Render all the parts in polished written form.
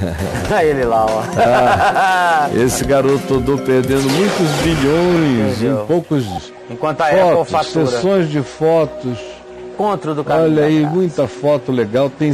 Ele lá, ó. Esse garoto andou perdendo muitos bilhões em poucos enquanto a Apple fatura. Sessões de fotos. Encontro do caminho. Olha aí, muita foto legal. Tem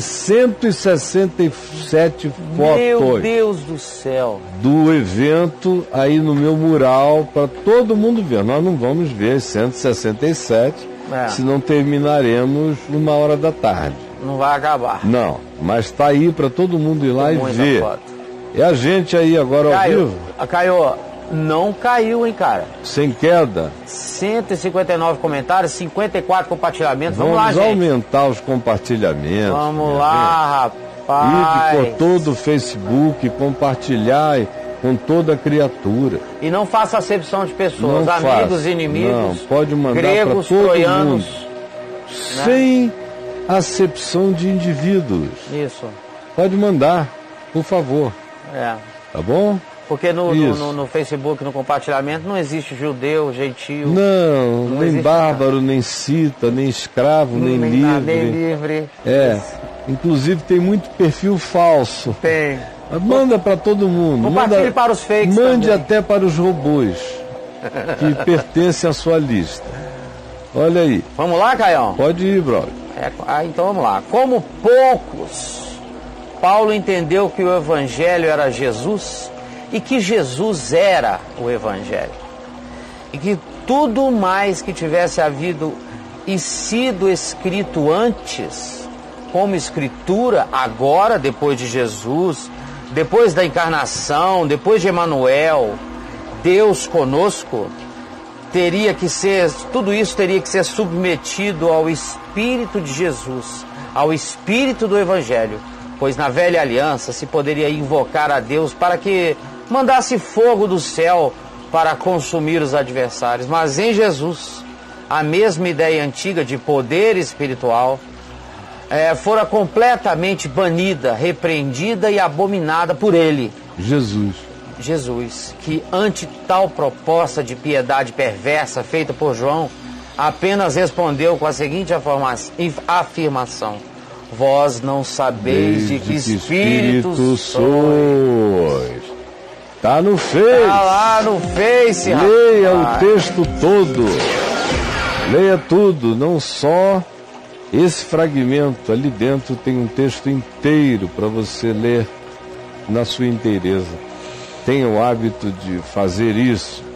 167 fotos. Meu Deus do céu. Do evento aí no meu mural para todo mundo ver. Nós não vamos ver as 167, se não terminaremos 1h da tarde. Não vai acabar. Não, mas está aí para todo mundo ir lá e ver. Foto. E a gente aí agora ao vivo. Caio, não caiu, hein, cara? Sem queda. 159 comentários, 54 compartilhamentos. Vamos lá, gente. Vamos aumentar os compartilhamentos. Vamos lá, rapaz. Ir por todo o Facebook, compartilhar com toda a criatura. E não faça acepção de pessoas, não amigos, faça. inimigos, não, pode mandar gregos, todo troianos. Mundo. Né? Sem acepção de indivíduos. Isso. Pode mandar, por favor. Tá bom? Porque no Facebook, no compartilhamento, não existe judeu, gentio. Não nem bárbaro, nada. Nem cita, nem escravo, nem livre. Nada, nem livre. Inclusive tem muito perfil falso. Tem. Manda para todo mundo. Compartilhe para os fakes. Mande também. Até para os robôs que pertencem à sua lista. Olha aí. Vamos lá, Caião? Pode ir, brother. Então vamos lá. Como poucos, Paulo entendeu que o Evangelho era Jesus e que Jesus era o Evangelho. E que tudo mais que tivesse havido e sido escrito antes, como escritura, agora, depois de Jesus, depois da encarnação, depois de Emanuel, Deus conosco, tudo isso teria que ser submetido ao Espírito de Jesus, ao Espírito do Evangelho, pois na velha aliança se poderia invocar a Deus para que mandasse fogo do céu para consumir os adversários, mas em Jesus, a mesma ideia antiga de poder espiritual fora completamente banida, repreendida e abominada por ele. Jesus, que ante tal proposta de piedade perversa feita por João, apenas respondeu com a seguinte afirmação: vós não sabeis de que espírito sois. Tá no Face. Tá lá no Face, Leia o texto todo. Leia tudo, não só esse fragmento. Ali dentro tem um texto inteiro para você ler na sua inteireza. Tenha o hábito de fazer isso.